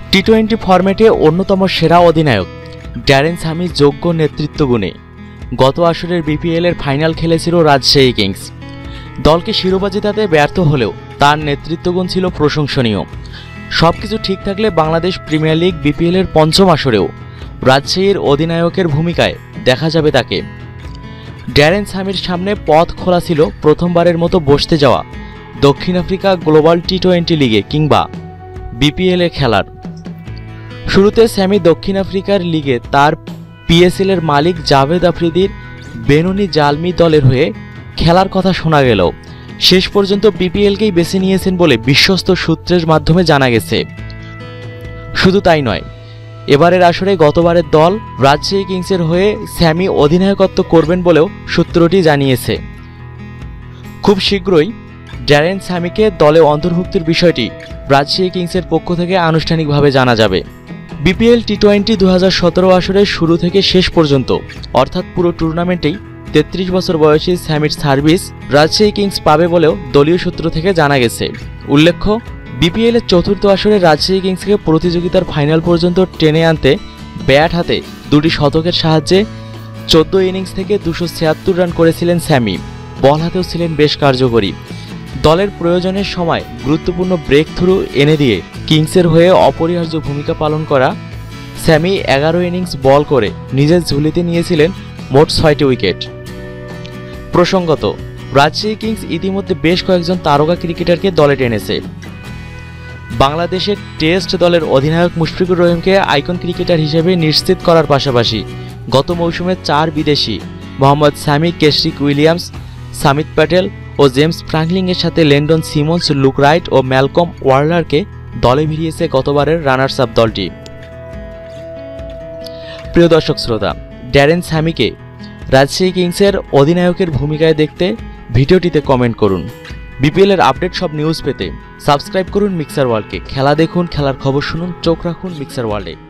টি-20 ফরম্যাটে অন্যতম সেরা অধিনায়ক ড্যারেন স্যামি যোগ্য নেতৃত্ব গুণে গত আসরের বিপিএল এর ফাইনাল খেলেছিল রাজশাহী কিংস। দলকে শিরোপা জেতাতে ব্যর্থ হলেও তার নেতৃত্বগুণ ছিল প্রশংসনীয়। সবকিছু ঠিক থাকলে বাংলাদেশ প্রিমিয়ার লিগ বিপিএল এর পঞ্চম আসরেও রাজশাহীর অধিনায়কের ভূমিকায় দেখা যাবে তাকে। ড্যারেন স্যামির সামনে পথ খোলা ছিল প্রথমবারের মতো বসতে যাওয়া দক্ষিণ আফ্রিকা গ্লোবাল টি-20 লিগে কিংবা বিপিএল এ খেলার। শুরুতে স্যামি দক্ষিণ আফ্রিকার লিগে তার পিএসএল এর মালিক জাভেদ আফ্রিদির বেননি জালমি দলের হয়ে খেলার কথা শোনা গেলেও শেষ পর্যন্ত বিপিএলকেই বেছে নিয়েছেন বলে বিশ্বস্ত সূত্রের মাধ্যমে জানা গেছে। শুধু তাই নয়, এবারের আসরে গতবারের দল রাজশাহী কিংসের হয়ে স্যামি অধিনায়কত্ব করবেন বলেও সূত্রটি জানিয়েছে। খুব শীঘ্রই ড্যারেন স্যামিকে দলে অন্তর্ভুক্তির বিষয়টি রাজশাহী কিংসের পক্ষ থেকে আনুষ্ঠানিকভাবে জানা যাবে। বিপিএল টি-20 2017 আসরের শুরু থেকে শেষ পর্যন্ত অর্থাৎ পুরো টুর্নামেন্টেই 33 বছর বয়সী স্যামির সার্ভিস রাজশাহী কিংস পাবে বলেও দলীয় সূত্র থেকে জানা গেছে। উল্লেখ্য, বিপিএল এর চতুর্থ আসরে রাজশাহী কিংসকে প্রতিযোগিতার ফাইনাল পর্যন্ত টেনে আনতে ব্যাট হাতে দুটি শতকের সাহায্যে 14 ইনিংস থেকে 276 রান করেছিলেন স্যামি। বল হাতেও ছিলেন বেশ কার্যকরী। দলের প্রয়োজনের সময় গুরুত্বপূর্ণ ব্রেক থ্রু এনে দিয়ে কিংসের হয়ে অপরিহার্য ভূমিকা পালন করা স্যামি 11 ইনিংস বল করে নিজের ঝুলিতে নিয়েছিলেন মোট 6টি উইকেট। প্রসঙ্গত, রাজশাহী কিংস ইতিমধ্যে বেশ কয়েকজন তারকা ক্রিকেটারকে দলে টেনেছে। বাংলাদেশের টেস্ট দলের অধিনায়ক মুশফিকুর রহিমকে আইকন ক্রিকেটার হিসেবে নিশ্চিত করার পাশাপাশি গত মৌসুমে 4 বিদেশি মোহাম্মদ স্যামি, কেশরিক উইলিয়ামস, সামিত প্যাটেল ও জেমস ফ্রাঙ্কলিংয়ের সাথে লেন্ডন সিমন্স, লুক রাইট ও ম্যালকম ওয়ার্লারকে দলে ভিড়িয়েছে গতবারের রানার্স আপ দলটি। প্রিয় দর্শক শ্রোতা, ড্যারেন স্যামিকে রাজশাহী কিংসের অধিনায়কের ভূমিকায় দেখতে ভিডিওটিতে কমেন্ট করুন। বিপিএল এর আপডেট সব নিউজ পেতে সাবস্ক্রাইব করুন মিক্সার ওয়ার্ল্ডকে। খেলা দেখুন, খেলার খবর শুনুন, চোখ রাখুন মিক্সার ওয়ার্ল্ডে।